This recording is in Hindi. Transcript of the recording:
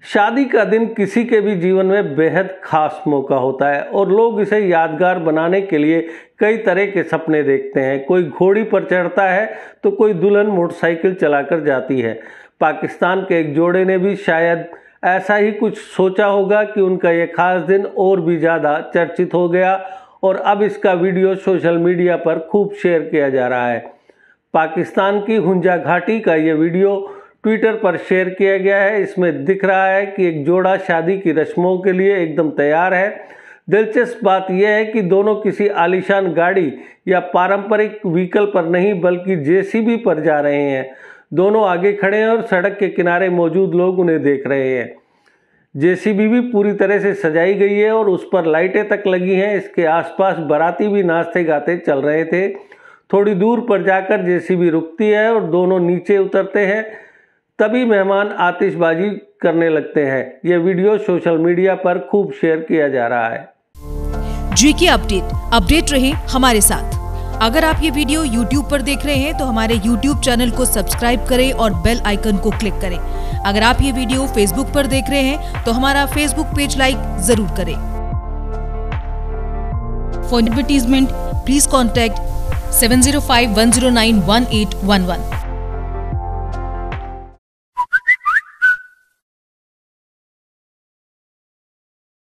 शादी का दिन किसी के भी जीवन में बेहद खास मौका होता है और लोग इसे यादगार बनाने के लिए कई तरह के सपने देखते हैं। कोई घोड़ी पर चढ़ता है तो कोई दुल्हन मोटरसाइकिल चलाकर जाती है। पाकिस्तान के एक जोड़े ने भी शायद ऐसा ही कुछ सोचा होगा कि उनका ये खास दिन और भी ज़्यादा चर्चित हो गया और अब इसका वीडियो सोशल मीडिया पर खूब शेयर किया जा रहा है। पाकिस्तान की हुंजा घाटी का ये वीडियो ट्विटर पर शेयर किया गया है। इसमें दिख रहा है कि एक जोड़ा शादी की रस्मों के लिए एकदम तैयार है। दिलचस्प बात यह है कि दोनों किसी आलीशान गाड़ी या पारंपरिक व्हीकल पर नहीं बल्कि जेसीबी पर जा रहे हैं। दोनों आगे खड़े हैं और सड़क के किनारे मौजूद लोग उन्हें देख रहे हैं। जेसीबी भी पूरी तरह से सजाई गई है और उस पर लाइटें तक लगी हैं। इसके आसपास बाराती भी नाचते गाते चल रहे थे। थोड़ी दूर पर जाकर जेसीबी रुकती है और दोनों नीचे उतरते हैं। तभी मेहमान आतिशबाजी करने लगते हैं। यह वीडियो सोशल मीडिया पर खूब शेयर किया जा रहा है। जीके अपडेट रहे हमारे साथ। अगर आप ये वीडियो YouTube पर देख रहे हैं तो हमारे YouTube चैनल को सब्सक्राइब करें और बेल आइकन को क्लिक करें। अगर आप ये वीडियो Facebook पर देख रहे हैं तो हमारा Facebook पेज लाइक जरूर करें। For advertisement please contact 7051091811।